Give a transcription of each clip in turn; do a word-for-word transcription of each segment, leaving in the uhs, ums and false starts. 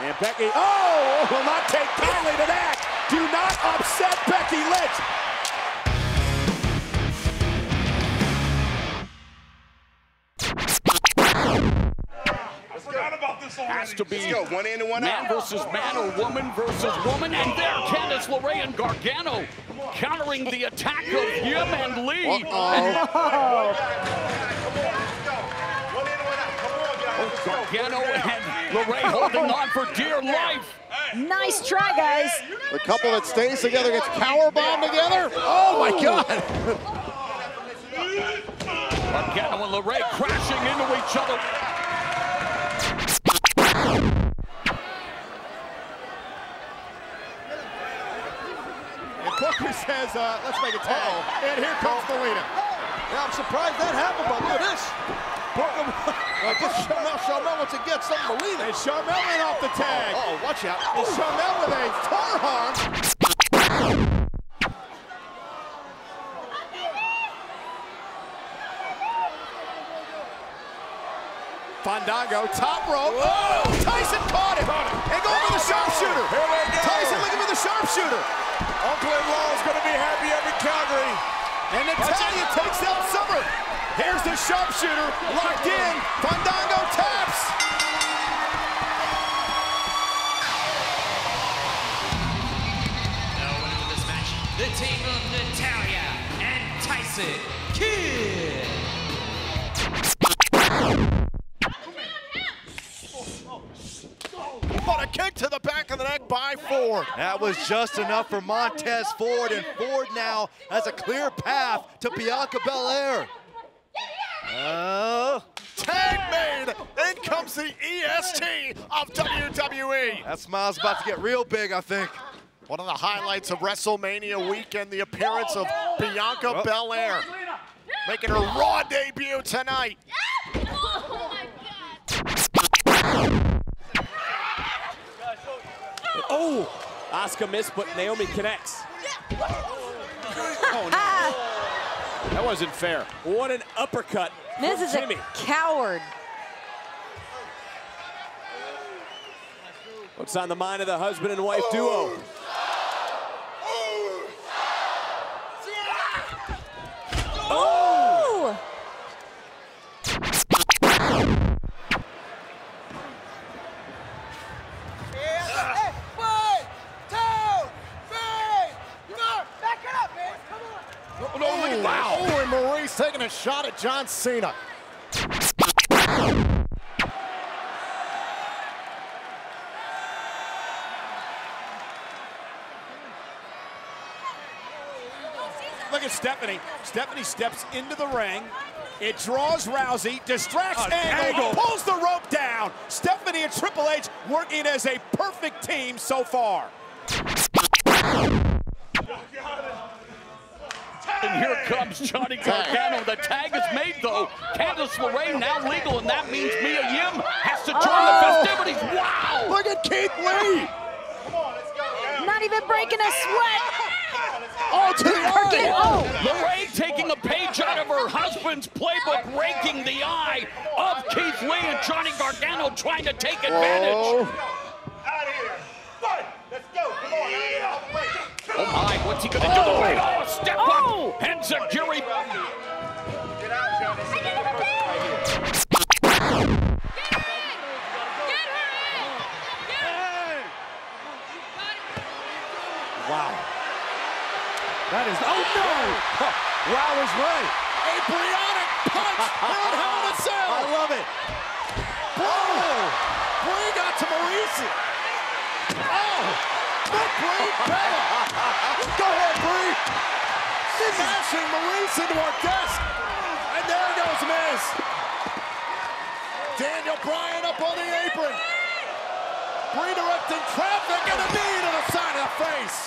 And Becky, oh, will not take kindly to that. Do not upset Becky Lynch. I forgot about this already. Has to be Let's go, one in and one man out. versus man or woman versus woman. And there, Candice LeRae and Gargano countering the attack of Yim and Lee. Uh-oh. Gargano and LeRae holding on for dear life. Nice try, guys. The couple that stays together gets powerbombed together. Oh, my God. Gargano and LeRae crashing into each other. And Booker says, uh, let's make a tag. Uh-oh. And here comes Melina. Yeah, I'm surprised that happened, but look at this. Booker, uh, just Sharmell, Sharmell wants to get some Melina. And Sharmell went off the tag. Oh, watch out. And Sharmell with a forearm. Fandango, top rope. Oh, Tyson caught him. And going for the sharpshooter. Here we go. Tyson looking for the sharpshooter. Uncle-in-law is going to be happy every Calgary. And Natalia takes out Summer. Here's the sharpshooter, locked in. Fandango taps. Now winning this match, the team of Natalia and Tyson Kidd. But a kick to the back of the neck by Ford. That was just enough for Montez Ford, and Ford now has a clear path to Bianca Belair. Oh, tag made. In comes the E S T of W W E. That smile's about to get real big, I think. One of the highlights of WrestleMania weekend, the appearance of Bianca oh. Belair, making her Raw debut tonight. Oh, Asuka missed, but Naomi connects. Oh, no. That wasn't fair. What an uppercut. Miz is Jimmy. a coward. What's on the mind of the husband and wife duo? Oh! Oh, wow. Oh, and Maurice taking a shot at John Cena. Look at Stephanie. Stephanie steps into the ring. It draws Rousey, distracts uh, Angle, Angle, pulls the rope down. Stephanie and Triple H working as a perfect team so far. And here comes Johnny Gargano. The tag is made, though. Candice LeRae now legal, and that means Mia Yim has to join oh. the festivities. Wow! Look at Keith Lee. Not even breaking a sweat. Oh, to the eye. Oh. LeRae taking a page out of her husband's playbook, raking the eye of Keith Lee, and Johnny Gargano trying to take advantage. Oh. Out of here. Fight. Let's go. Come on. Yeah. Oh my, what's he gonna do? Oh, oh step oh. up! And Zagiri. Get out, Johnny. Wow. That is, oh no! Wow is right. A Brianna punch in Hell in a Cell. I love it. Oh! Brie got to Maurice. Oh! Look, Brie, Bella. Go ahead, Brie. Smashing Maurice into our desk. And there goes Miz. Daniel Bryan up on the apron. Brie directing traffic and a knee to the side of the face.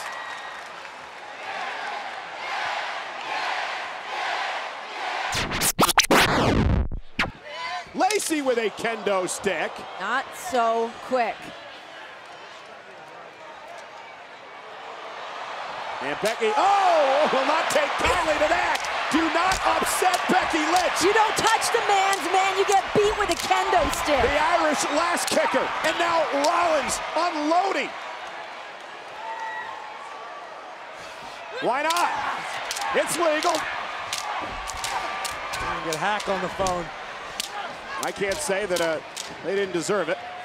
Lacey with a kendo stick. Not so quick. And Becky, oh, will not take kindly to that. Do not upset Becky Lynch. You don't touch the man's man, you get beat with a kendo stick. The Irish last kicker, and now Rollins unloading. Why not? It's legal. Get Hack on the phone. I can't say that uh, they didn't deserve it.